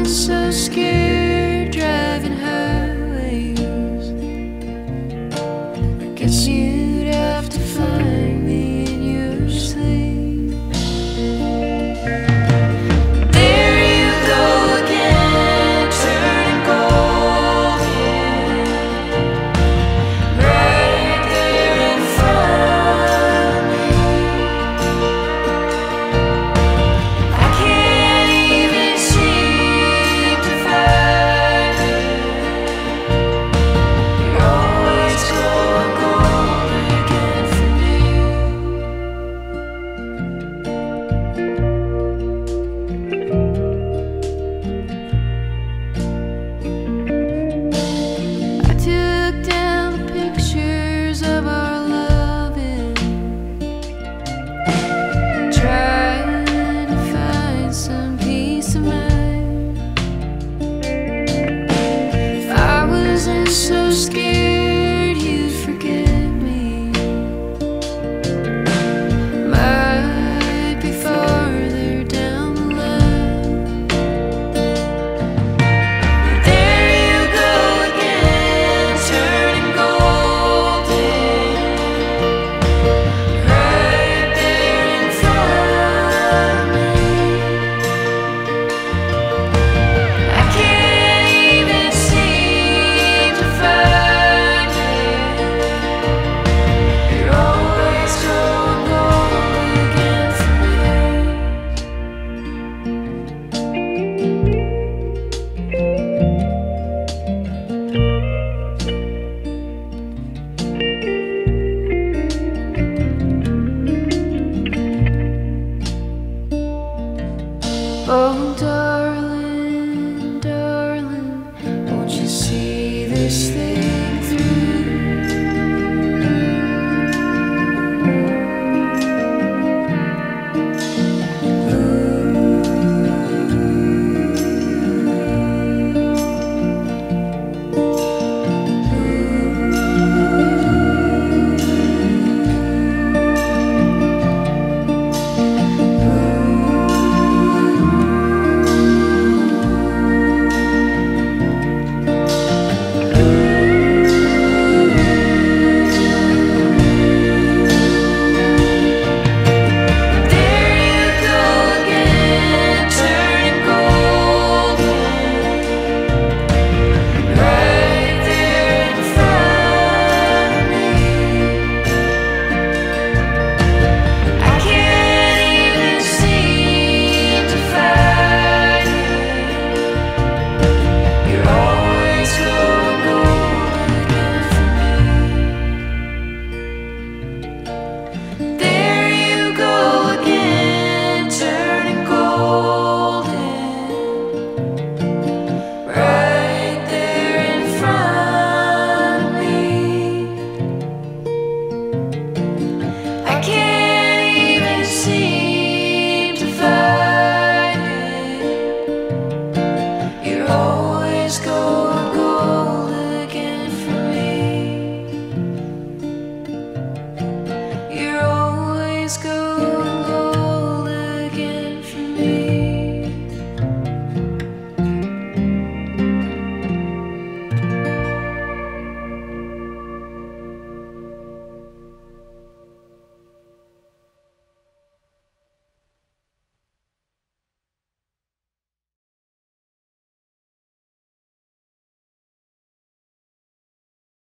so scared driving highways. I guess you'd have to find me in your sleep. There you go again, turning golden, right there in front of me. I can't even seem to find it. You're always going golden again for me. I took down pictures of our loving, trying to find some peace of mind. If I wasn't so scared you'd forget me, might be farther down the line. There you go again, turning golden, right there in front of me. I can't even seem to find it. You're always going golden again for me. Oh, darling, darling, won't you see this thing through? There you go again, turning golden, right there in front of me. I can't even seem to find it. You're always going golden again for me. There you go again, turning golden, right there in front of me. I can't even seem to find it. You're always